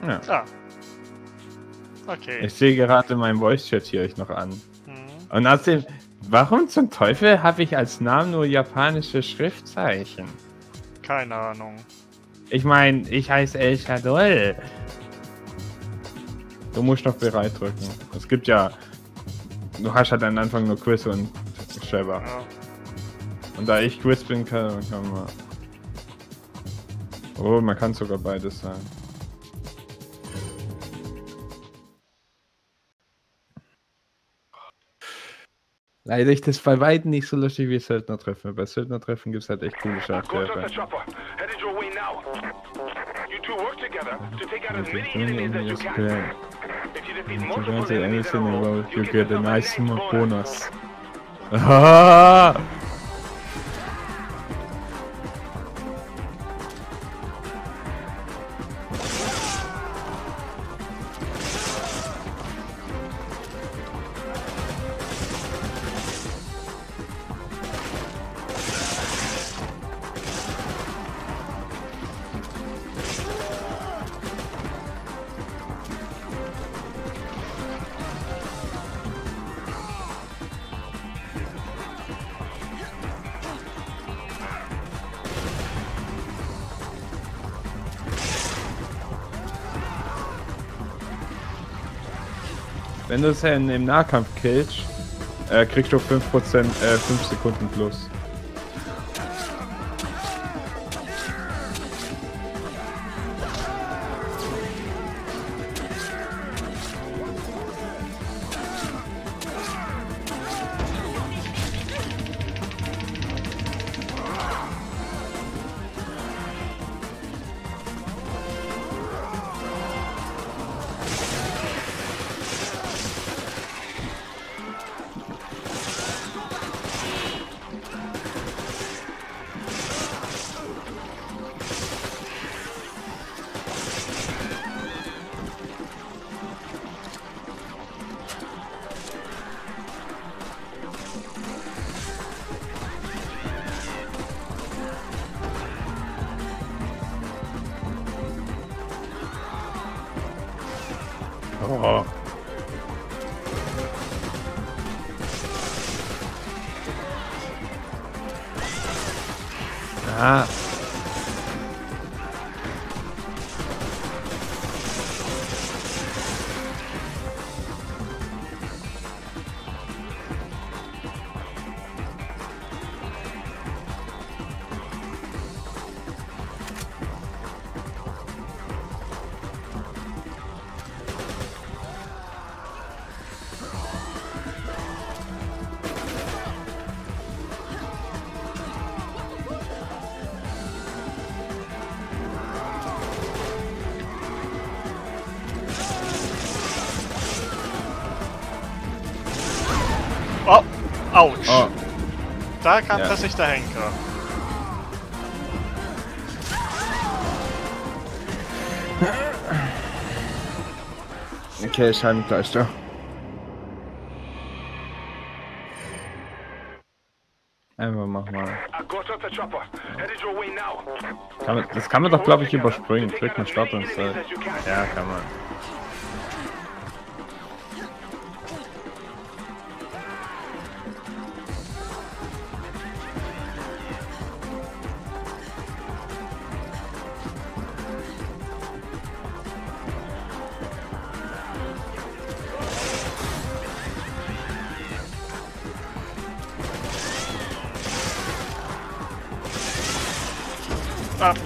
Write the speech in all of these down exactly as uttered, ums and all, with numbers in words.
Ja. Ah. Okay. Ich sehe gerade meinen Voice-Chat hier euch noch an. Mhm. Und außerdem, warum zum Teufel habe ich als Namen nur japanische Schriftzeichen? Keine Ahnung. Ich meine, ich heiße El Shadol. Du musst noch bereit drücken. Es gibt ja... Du hast halt am Anfang nur Quiz und Trevor. Ja. Und da ich Quiz bin, kann, kann man... Oh, man kann sogar beides sein. Leider ist das bei weitem nicht so lustig wie Söldner-Treffen. Bei Söldner-Treffen gibt es halt echt coole Charaktere. You get a nice bonus. Ah! Wenn du es ja im Nahkampf killst, äh, kriegst du fünf Prozent, äh, fünf Sekunden plus. Oh. Ah. Oh, ouch. Oh. Da kam Ja. plötzlich der Henker. Okay, Scheibenkleister. Einfach mach mal. Kann man, das kann man doch, glaube ich, überspringen. Drück mal Start und Start. Ja, kann man. Ah.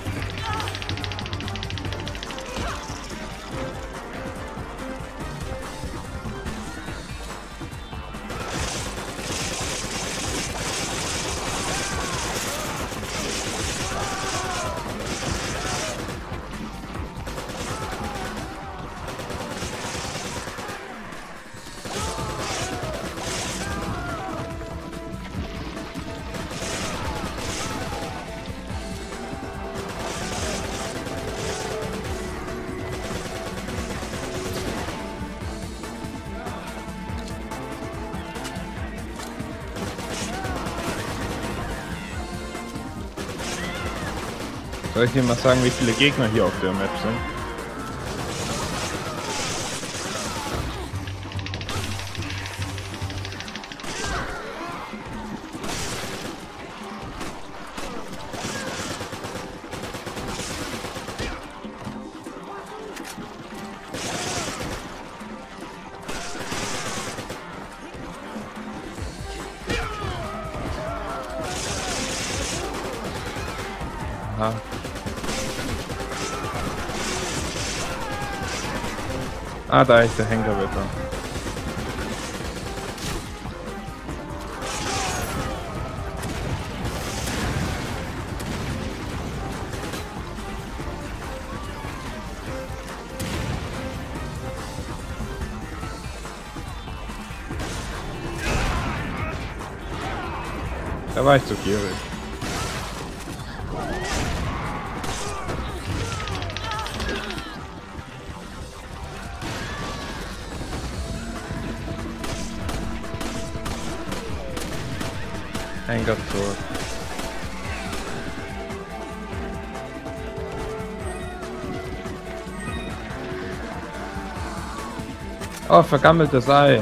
Soll ich dir mal sagen, wie viele Gegner hier auf der Map sind? Aha. Ah, da ist der Henker wieder. Da war ich zu gierig. Henker tot. Oh, vergammeltes Ei.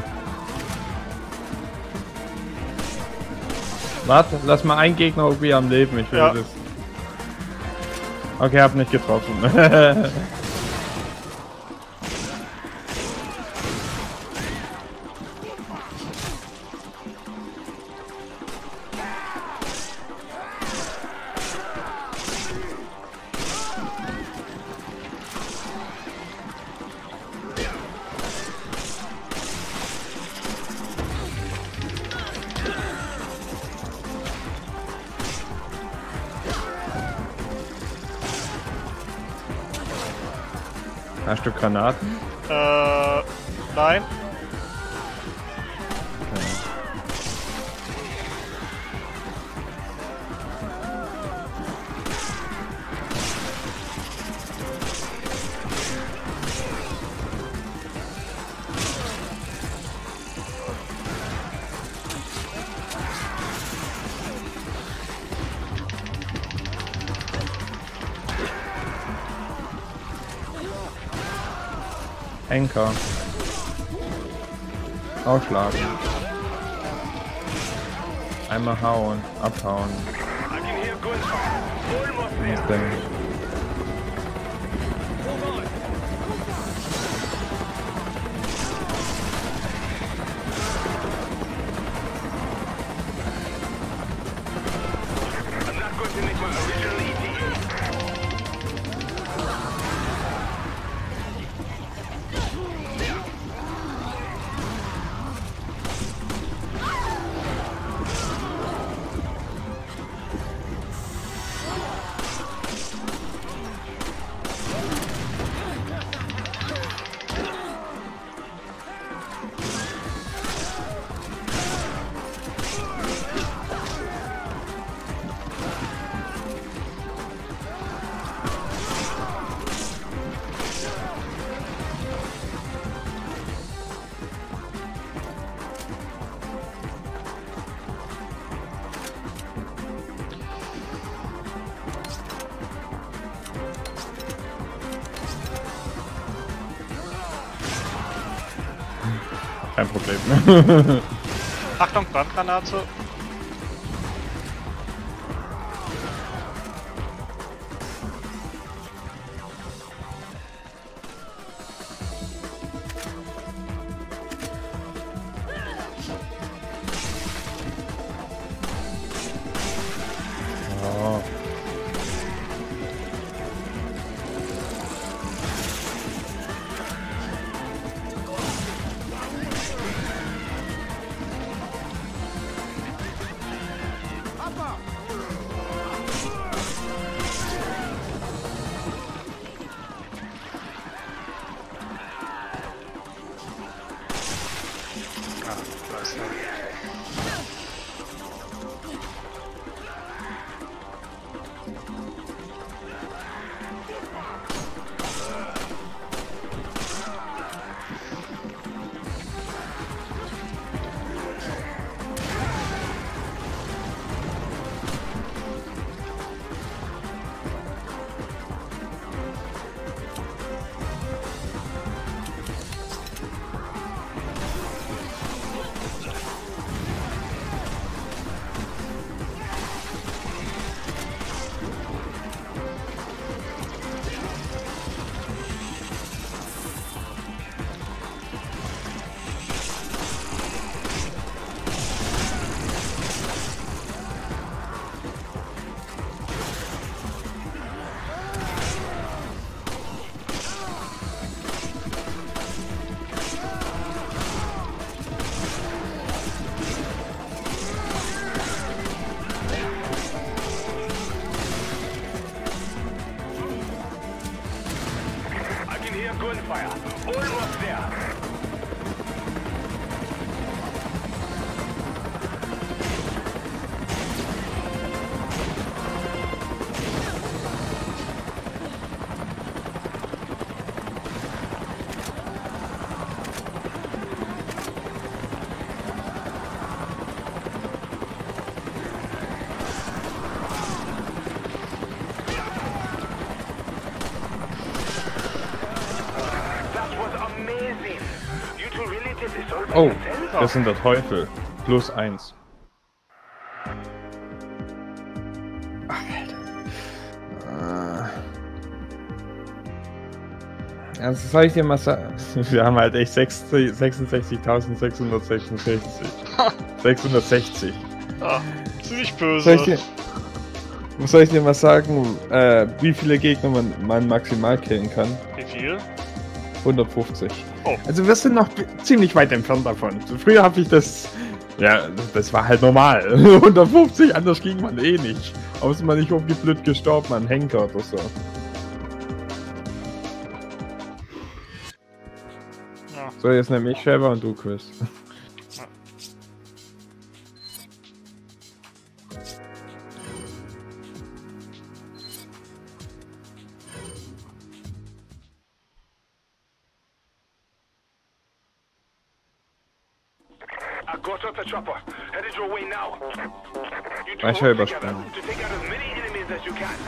Warte, lass mal einen Gegner irgendwie am Leben, ich will Ja. das. Okay, hab nicht getroffen. Hast du Granaten? Äh, nein. Okay. Henker. Ausschlagen. Einmal hauen, abhauen. Was denn? Kein Problem. Achtung, Brandgranate. Oh. Ah, da ist er. Oh, das sind der Teufel. Plus eins. Ach, Alter. Also soll ich dir mal sagen, wir haben halt echt sechsundsechzigtausendsechshundertsechsundsechzig. sechshundertsechzig. Ah, ziemlich böse. Soll ich dir, soll ich dir mal sagen, äh, wie viele Gegner man, man maximal killen kann? Wie viel? hundertfünfzig. Oh. Also wir sind noch ziemlich weit entfernt davon. Früher habe ich das... Ja, das war halt normal. hundertfünfzig, anders ging man eh nicht. Außer man nicht irgendwie blöd gestorben an Henker oder so. Ja. So, jetzt nehme ich Trevor und du Chris. Ja. I got off the chopper. Headed your way now. You two Ich will work together überspringen. to take out as many enemies as you can.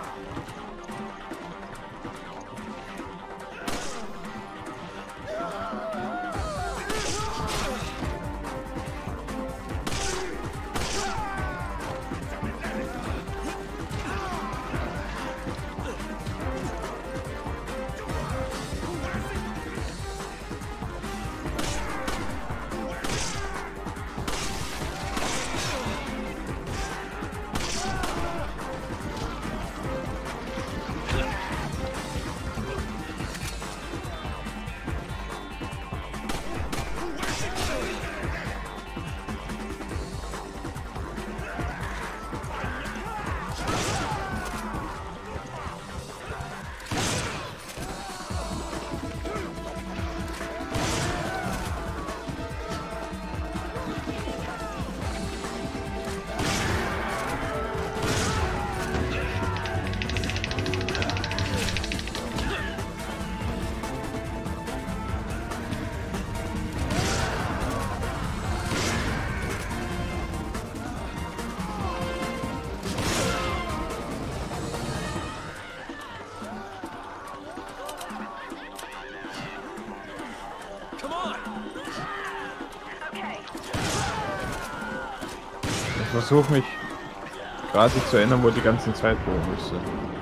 Ich versuche mich gerade zu erinnern, wo die ganzen Zeitbogen sind.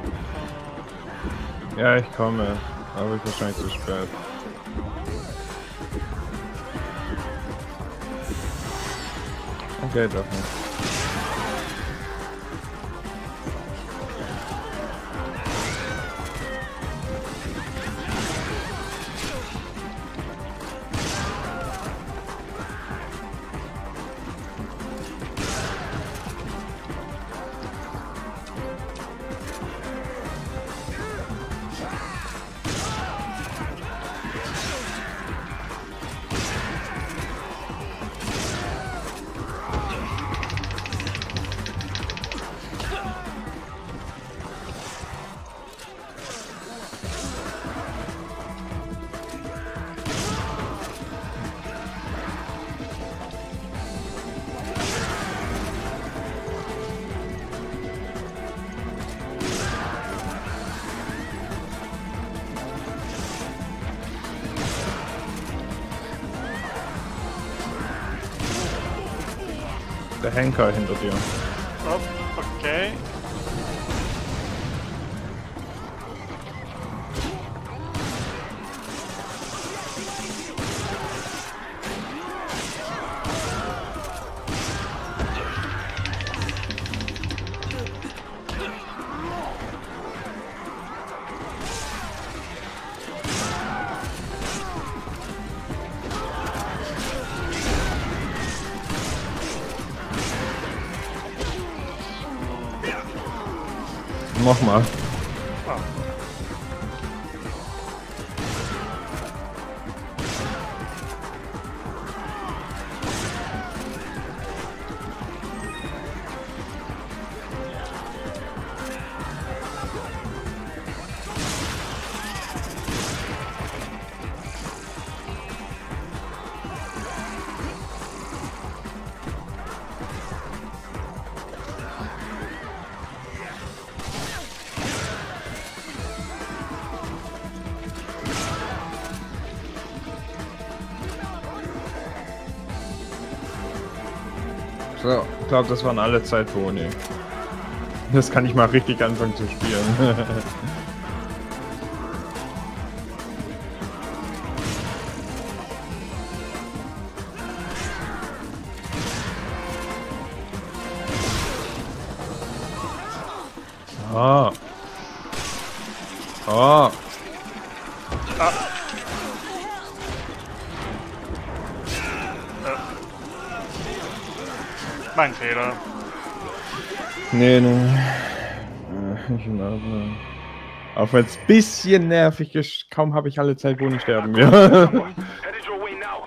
Ja, ich komme, aber ich wahrscheinlich zu spät. Okay, doch nicht. Der Henker hinter dir. Oh, okay. Nochmal. Ah. So, ich glaube, das waren alle Zeitboni. Das kann ich mal richtig anfangen zu spielen. Ah. Ah. Ah. Äh. Mein Fehler. Nee, nee. Äh, Nicht in Ordnung. Auch wenn es ein bisschen nervig ist, kaum habe ich alle Zeit, wo ich sterben wir. Headed your way now.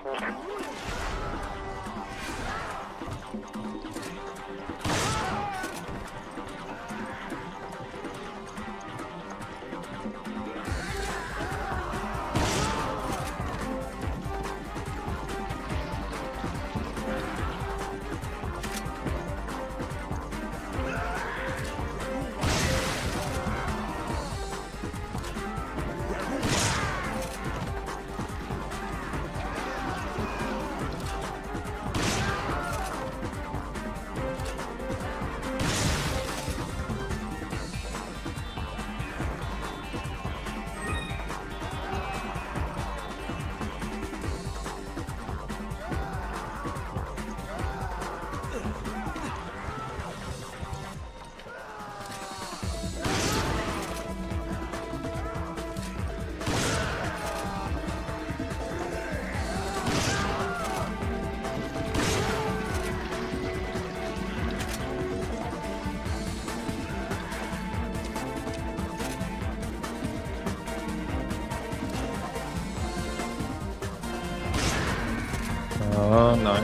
Ah, nein.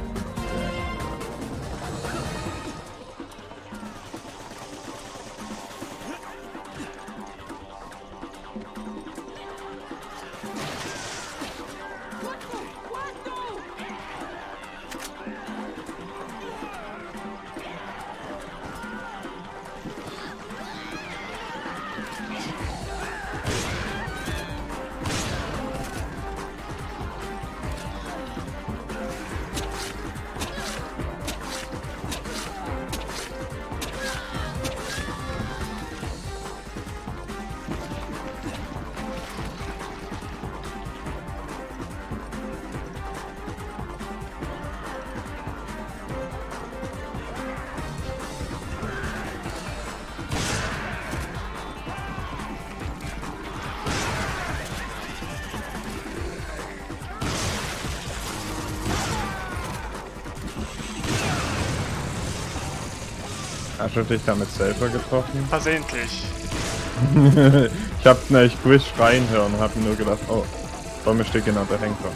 Hast du dich damit selber getroffen? Versehentlich. Ich hab ne, ich Quiz schreien hören und hab mir nur gedacht, oh, vor mir steht genau der Henker.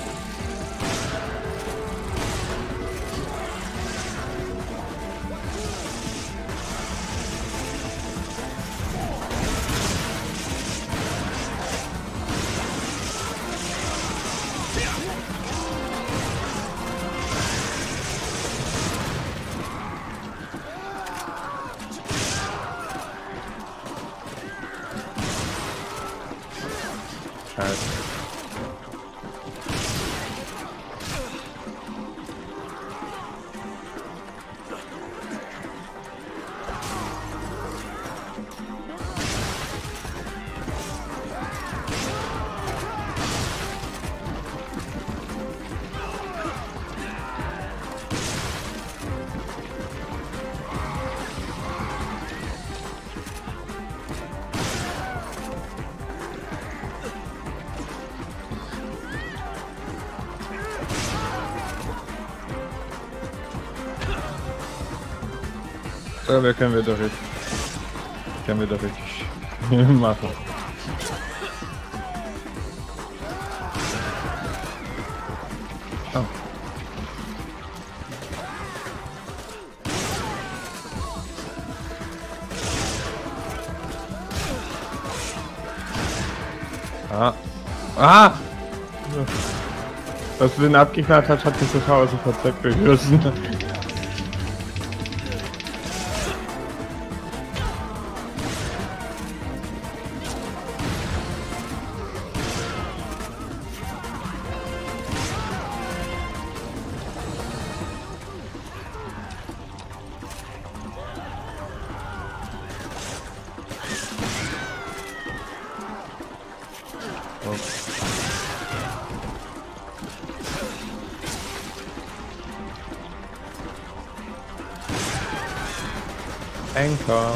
Scheiße. So, wir können wieder richtig. Können wieder richtig machen. Oh. Ah. Ah! Dass du den abgeknallt hast, hat mich total aus dem Konzept gerissen. Anchor.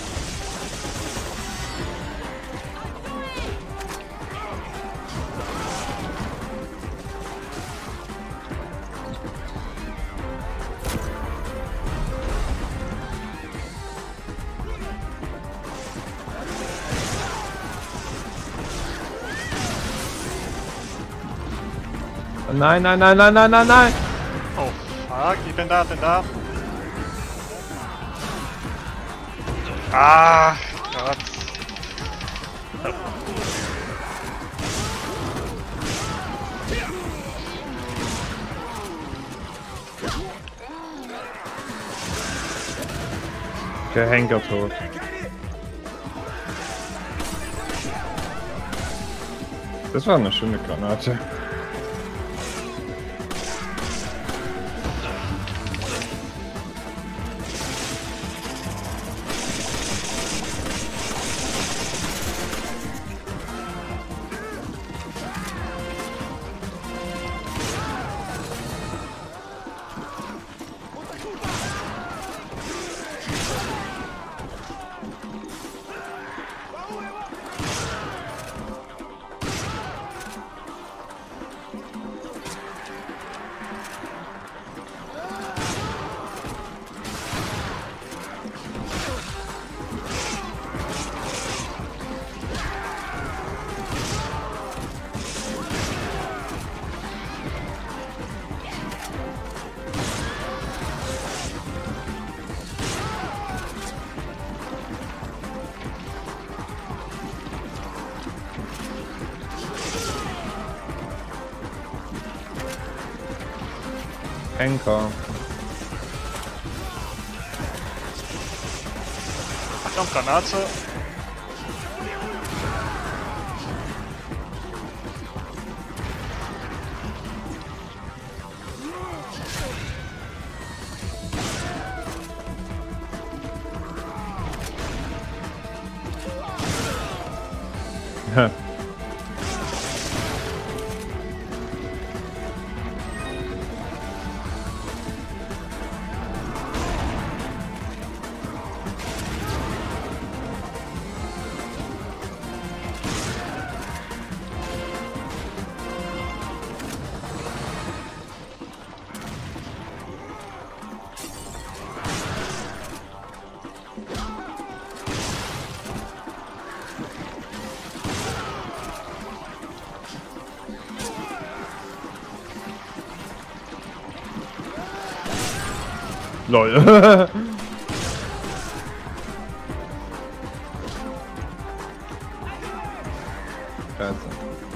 Nein, nein, nein, nein, nein, nein, nein! Oh, fuck, ich bin da, bin da. Ah, Gott. Der Henker tot. Das war eine schöne Granate. Anchor. Achtung, Granate. Ja. Lol. Scheiße.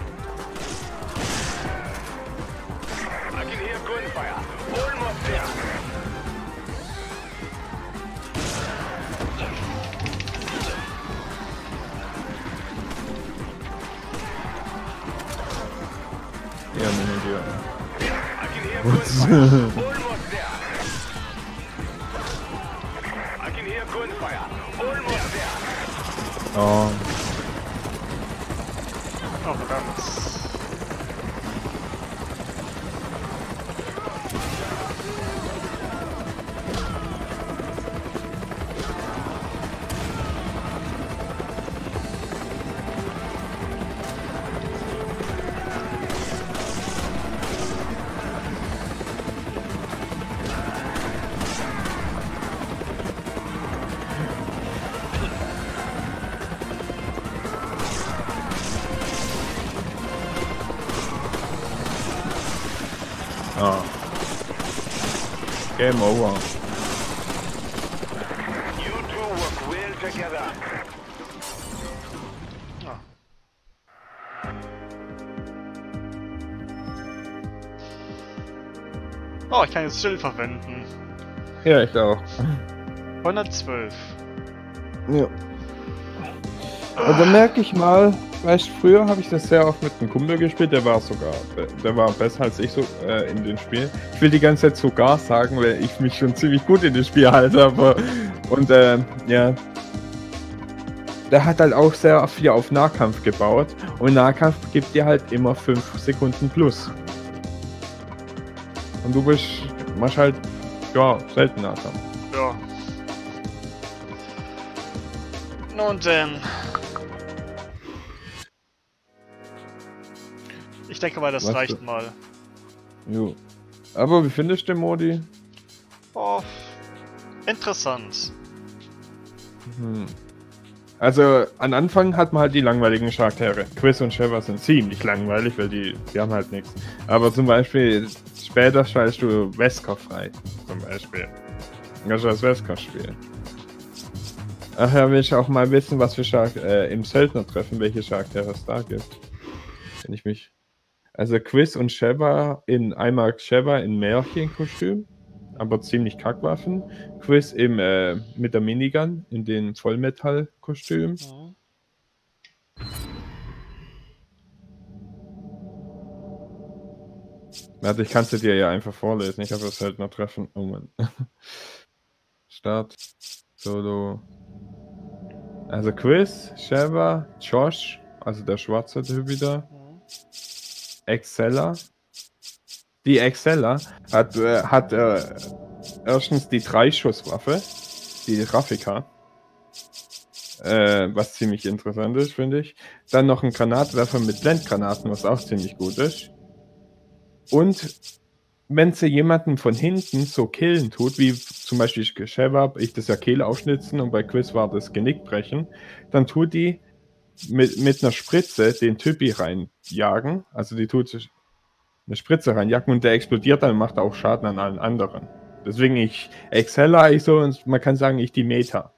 I can hear gunfire. Almost there. Ja, mein Idiot. I can hear gunfire. Almost there. I can hear gunfire. Almost there. Oh. Oh, verdammt. Oh. Game over. You two work well together. Ah. Oh, ich kann jetzt Schild verwenden. Ja, ich auch. hundertzwölf. Ja. Und dann merke ich mal, weißt du, früher habe ich das sehr oft mit einem Kumpel gespielt, der war sogar, der war besser als ich so äh, in den Spielen. Ich will die ganze Zeit sogar sagen, weil ich mich schon ziemlich gut in das Spiel halte, aber und äh, ja. Der hat halt auch sehr viel auf Nahkampf gebaut und Nahkampf gibt dir halt immer fünf Sekunden plus. Und du bist, machst halt, ja, selten Nahkampf. Ja. Nun denn. Ich denke mal, das Was reicht du- mal. Jo. Aber wie findest du den Modi? Oh, interessant. Hm. Also, an Anfang hat man halt die langweiligen Charaktere. Quiz und Sheva sind ziemlich langweilig, weil die, die haben halt nichts. Aber zum Beispiel, später schaltest du Wesker frei. Zum Beispiel. Kannst du das Wesker spielen. Ach ja, will ich auch mal wissen, was für Char äh, im Söldner treffen, welche Charaktere es da gibt. Wenn ich mich. Also Quiz und Sheva in einmal Sheva in Märchenkostüm, aber ziemlich Kackwaffen. Quiz im äh, mit der Minigun in den Vollmetall-Kostüm. Mhm. Warte, ich kann sie dir ja einfach vorlesen. Ich habe das halt noch treffen. Oh Mann. Start. Solo. Also Quiz, Sheva, Josh, also der schwarze Typ wieder. Mhm. Exceller. Die Exceller hat, äh, hat äh, erstens die Dreischusswaffe, die Rafika. Äh, was ziemlich interessant ist, finde ich. Dann noch ein Granatwerfer mit Blendgranaten, was auch ziemlich gut ist. Und wenn sie jemanden von hinten so killen tut, wie zum Beispiel Sheva, ich das ja Kehle aufschnitzen und bei Quiz war das Genick brechen, dann tut die mit, mit einer Spritze den Typi reinjagen. Also die tut eine Spritze reinjagen und der explodiert dann und macht auch Schaden an allen anderen. Deswegen ich Exceller, ich so, und man kann sagen, ich die Meta.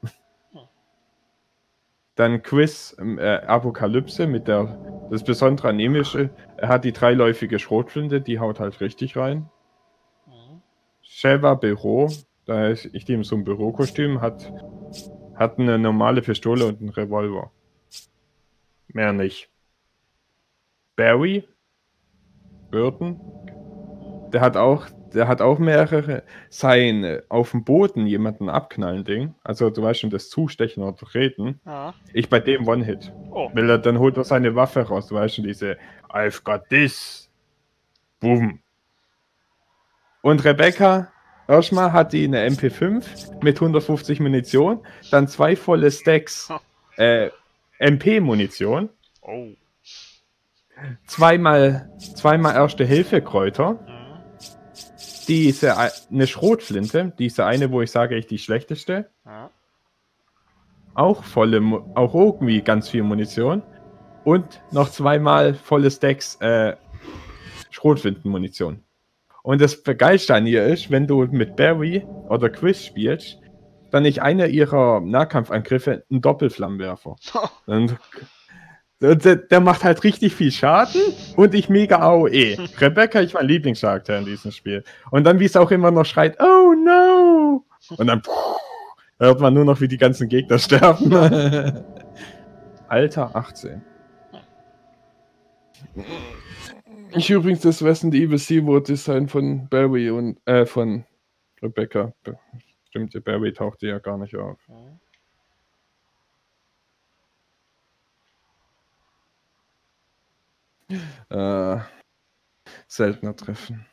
Dann Quiz äh, Apokalypse mit der, das Besondere an ihm ist, er hat die dreiläufige Schrotflinte, die haut halt richtig rein. Mhm. Sheva Büro, da ist ich die in so einem Bürokostüm, hat, hat eine normale Pistole und einen Revolver. Mehr nicht. Barry, Burton, der hat auch, der hat auch mehrere, sein äh, auf dem Boden jemanden abknallen Ding, also du weißt schon, das Zustechen oder Treten, Ja. ich bei dem One-Hit. Oh. Weil er, dann holt er seine Waffe raus, du weißt schon, diese I've got this. Boom. Und Rebecca, erstmal hat die eine M P fünf mit hundertfünfzig Munition, dann zwei volle Stacks äh, M P-Munition, Oh. zweimal, zweimal Erste-Hilfe-Kräuter, Mhm. diese eine Schrotflinte, diese eine, wo ich sage, ich die schlechteste, Ja. auch volle, Mu- auch irgendwie ganz viel Munition und noch zweimal volle Stacks äh, Schrotflintenmunition. Und das Geilste an ihr ist, wenn du mit Barry oder Quiz spielst, dann nicht einer ihrer Nahkampfangriffe ein Doppelflammenwerfer. Und der, der macht halt richtig viel Schaden und ich mega A O E. Rebecca, ich mein Lieblingscharakter in diesem Spiel. Und dann, wie es auch immer noch schreit, oh no! Und dann pff, hört man nur noch, wie die ganzen Gegner sterben. Alter, achtzehn. Ich übrigens das Resident Evil Zero Design von Barry und äh, von Rebecca. Stimmt, der Barry tauchte ja gar nicht auf. Mhm. Äh, seltener treffen.